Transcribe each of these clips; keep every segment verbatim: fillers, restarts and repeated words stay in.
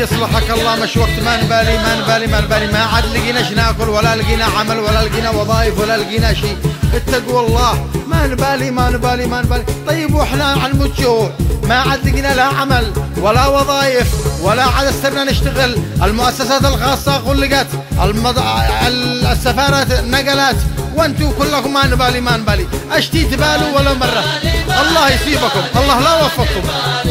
يصلحك الله مش وقت ما نبالي ما نبالي ما نبالي ما عاد لقيناش ناكل ولا لقينا عمل ولا لقينا وظائف ولا لقينا شيء. اتقوا الله ما نبالي ما نبالي ما نبالي. طيب واحنا عن مد شهور ما عاد لقينا لا عمل ولا وظائف ولا عاد استرنا نشتغل. المؤسسات الخاصة غلقت، المض... السفارات نقلت، وانتوا كلكم ما نبالي ما نبالي. اشتي تبالوا ولا مرة؟ الله يسيبكم، الله لا وفقكم.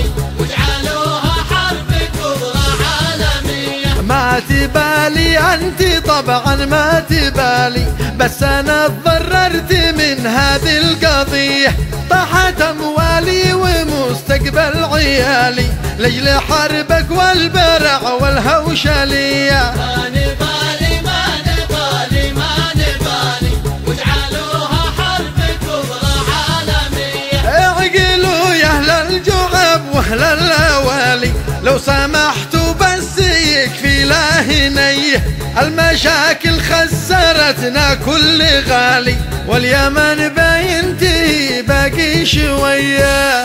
ما تبالي انت طبعا ما تبالي، بس انا تضررت من هذه القضية. طاحت اموالي ومستقبل عيالي لاجل حربك والبرع والهوشلية. ما نبالي ما نبالي ما نبالي واجعلوها حرب كبرى عالمية. اعقلوا يا اهل الجعب واهل الاوالي لو سمحتوا بس يكفي لا هنيه. المشاكل خسرتنا كل غالي واليمن بينتهي باقي شويه.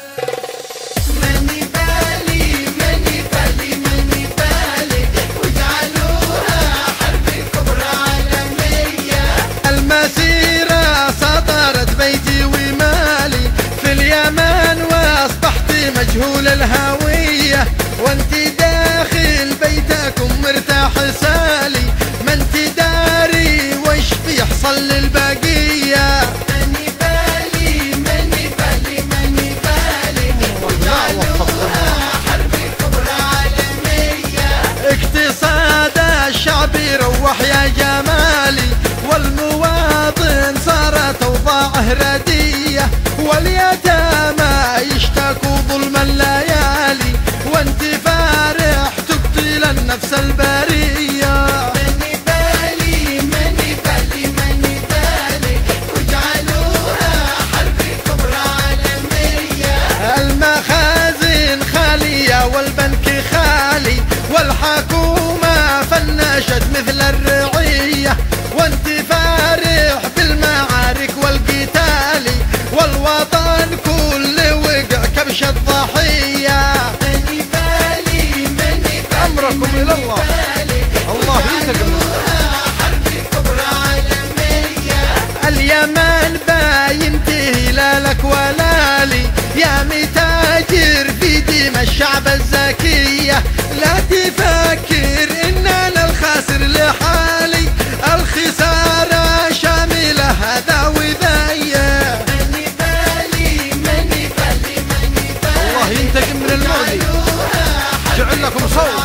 ماني بالي ماني بالي ماني بالي واجعلوها حرب كبرى عالمية. المسيرة سطرت بيتي ومالي في اليمن واصبحت مجهول الهوية، وانت داخل بيتكم مرتاح سالي ما انت داري وش بيحصل للبقية. ماني بالي ماني بالي ماني بالي واجعلوها حرب كبرى عالمية. اقتصاد الشعب يروح يا جمالي والمواطن صارت اوضاعه ردية، واليتامى يشتكوا ظلم الليالي وانت فارح تقتل النفس البرية. ماني بالي ماني بالي ماني بالي واجعلوها حرب كبرى عالمية. المخازن خالية والبنك خالي والحكومة فنشت مثل الرعية، وانت فارح بالمعارك والقتال والوطن كله وقع كبش الضحية. ماني بالي ماني بالي أمركم إلى الله، الله ينتقم. حرب كبرى عالمية. اليمن باينتهي لا لك ولا لي يا متاجر في ديم الشعب الزكية. لا تفكر ان انا الخاسر لحالي، الخسارة شاملة هذا وذايا. ماني بالي ماني بالي ماني بالي الله ينتقم من المؤذي، جعل لكم صوت.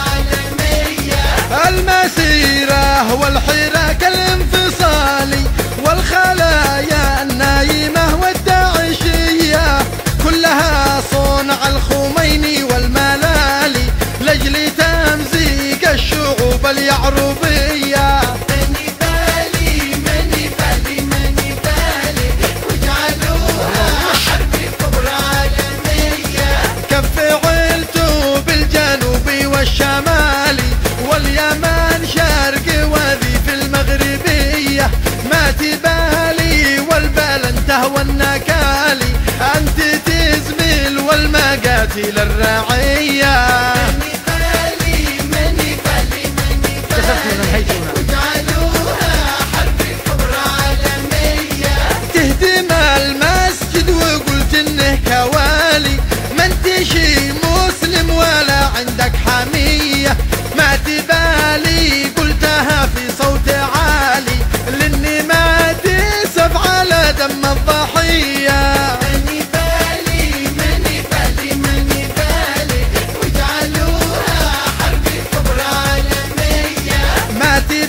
المسيرة والحراك الانفصالي والخلايا النايمة والداعشية كلها صنع الخميني والملالي لاجل تمزيق الشعوب اليعربية. ماني بالي ماني بالي ماني بالي واجعلوها حرب كبرى عالمية. كف عيلته بالجنوب والشمالي واليمن شرق وذي في المغربية. ما تبالي والبلن تهوى النكالي انت تزمل والمقاتل الرعية. ماني بالي ماني بالي ماني بالي واجعلوها حرب كبرى عالمية. تهدم المسجد وقلت انه كوالي ما انت شي مسلم ولا عندك حمية. ما تبالي قلتها في صوت عالي لاني ما تسب على دم الضحية. ماني بالي ماني بالي ماني بالي واجعلوها حرب كبرى عالمية. ما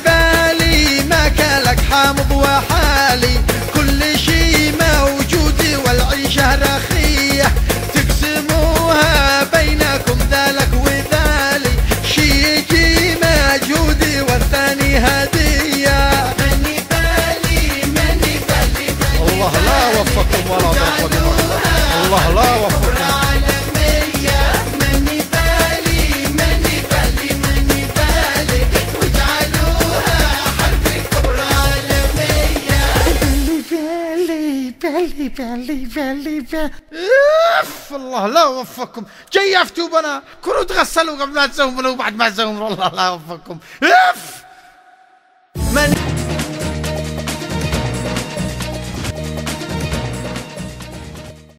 بالي بالي بالي بالي اف الله لا وفقكم جيفتوا بنا كونوا تغسلوا قبل لا تزوموا وبعد ما تزوموا والله لا وفقكم اف